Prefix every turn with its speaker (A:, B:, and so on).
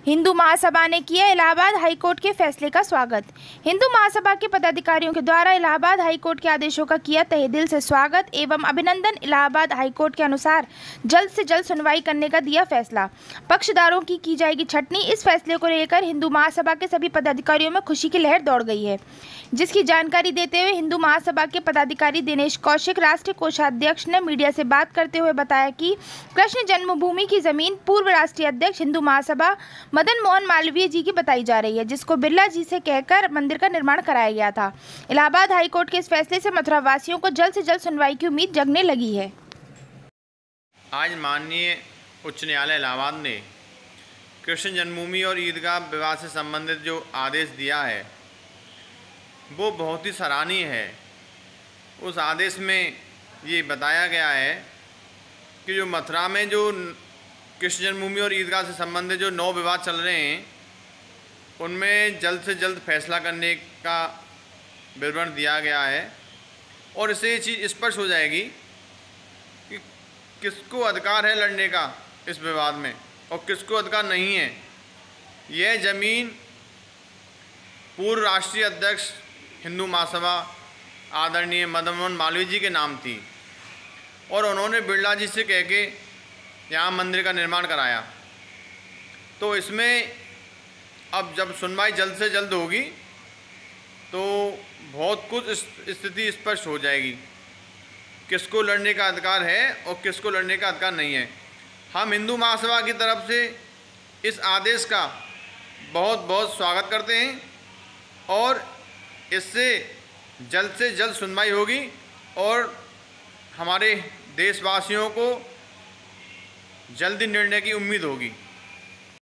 A: हिंदू महासभा ने किया इलाहाबाद हाईकोर्ट के फैसले का स्वागत। हिंदू महासभा के पदाधिकारियों के द्वारा इलाहाबाद हाईकोर्ट के आदेशों का किया तहे दिल से स्वागत एवं अभिनंदन। इलाहाबाद हाईकोर्ट के अनुसार जल्द से जल्द सुनवाई करने का दिया फैसला। पक्षधारों की जाएगी छटनी। इस फैसले को लेकर हिंदू महासभा के सभी पदाधिकारियों में खुशी की लहर दौड़ गई है, जिसकी जानकारी देते हुए हिंदू महासभा के पदाधिकारी दिनेश कौशिक, राष्ट्रीय कोषाध्यक्ष, ने मीडिया से बात करते हुए बताया कि कृष्ण जन्मभूमि की जमीन पूर्व राष्ट्रीय अध्यक्ष हिंदू महासभा मदन मोहन मालवीय जी की बताई जा रही है, जिसको बिरला जी से कहकर मंदिर का निर्माण कराया गया था। इलाहाबाद हाईकोर्ट के इस फैसले से मथुरा वासियों को जल्द से जल्द सुनवाई की उम्मीद जगने लगी है।
B: आज माननीय उच्च न्यायालय इलाहाबाद ने कृष्ण जन्मभूमि और ईदगाह विवाद से संबंधित जो आदेश दिया है वो बहुत ही सराहनीय है। उस आदेश में ये बताया गया है कि जो मथुरा में जो कृष्ण जन्मभूमि और ईदगाह से संबंधित जो 9 विवाद चल रहे हैं उनमें जल्द से जल्द फैसला करने का विवरण दिया गया है और इससे ये चीज़ स्पष्ट हो जाएगी कि किसको अधिकार है लड़ने का इस विवाद में और किसको अधिकार नहीं है। यह ज़मीन पूर्व राष्ट्रीय अध्यक्ष हिंदू महासभा आदरणीय मदन मोहन मालवीय जी के नाम थी और उन्होंने बिरला जी से कह के यहाँ मंदिर का निर्माण कराया। तो इसमें अब जब सुनवाई जल्द से जल्द होगी तो बहुत कुछ स्थिति स्पष्ट हो जाएगी, किसको लड़ने का अधिकार है और किसको लड़ने का अधिकार नहीं है। हम हिंदू महासभा की तरफ से इस आदेश का बहुत बहुत स्वागत करते हैं और इससे जल्द से जल्द सुनवाई होगी और हमारे देशवासियों को जल्दी निर्णय की उम्मीद होगी।